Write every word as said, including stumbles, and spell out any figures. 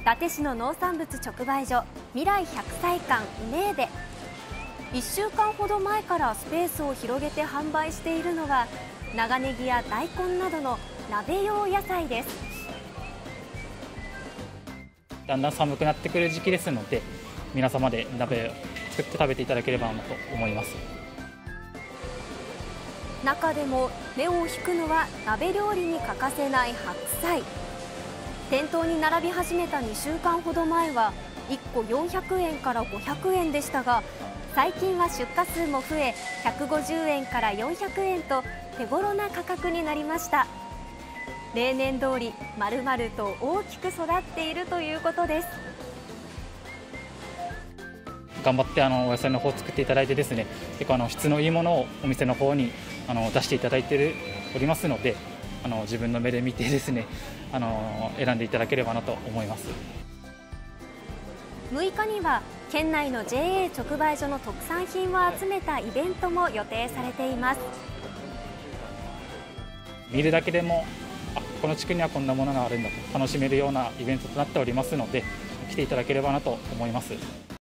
伊達市の農産物直売所未来百歳館イネーでいっしゅうかんほど前からスペースを広げて販売しているのは長ネギや大根などの鍋用野菜です。 だんだん寒くなってくる時期ですので、皆様で鍋を作って食べていただければなと思います。 中でも目を引くのは鍋料理に欠かせない白菜。店頭に並び始めたにしゅうかんほど前はいっこよんひゃくえんからごひゃくえんでしたが、最近は出荷数も増えひゃくごじゅうえんからよんひゃくえんと手頃な価格になりました。例年通り丸々と大きく育っているということです。 頑張ってあのお野菜の方を作っていただいてですね、結構あの質のいいものをお店の方にあの出していただいておりますので、あの自分の目で見てですね、あの選んでいただければなと思います。 むいかには県内の ジェーエー 直売所の特産品を集めたイベントも予定されています。 見るだけでも、あ、この地区にはこんなものがあるんだと楽しめるようなイベントとなっておりますので、来ていただければなと思います。